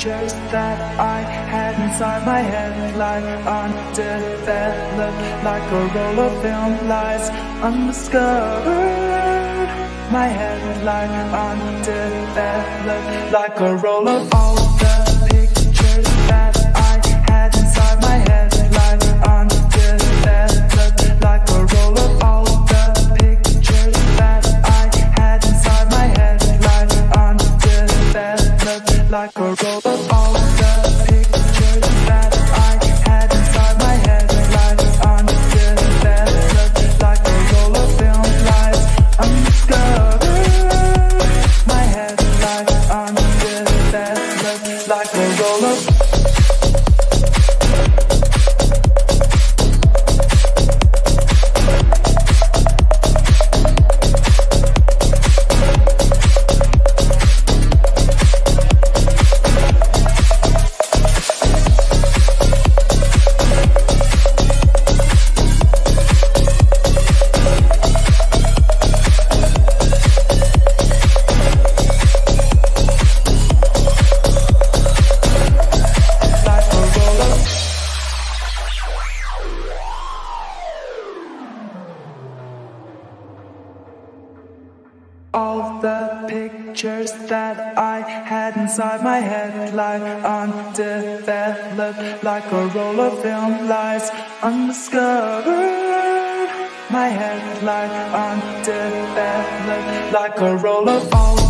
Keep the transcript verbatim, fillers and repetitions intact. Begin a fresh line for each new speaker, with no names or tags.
pictures that I had inside my head, like undeveloped, like a roll of film lies undiscovered. My head like undeveloped, like a roll of all the pictures that I had inside my head, like undeveloped, like a roll of all the pictures that I had inside my head, like undeveloped, like a roll of all the pictures that I had inside my head, like undeveloped, like a roll of film lies undiscovered. My head like undeveloped, like a roll of all the pictures that I had inside my head, like undeveloped, like a roll of film lies undiscovered. My head like undeveloped, like a roll of all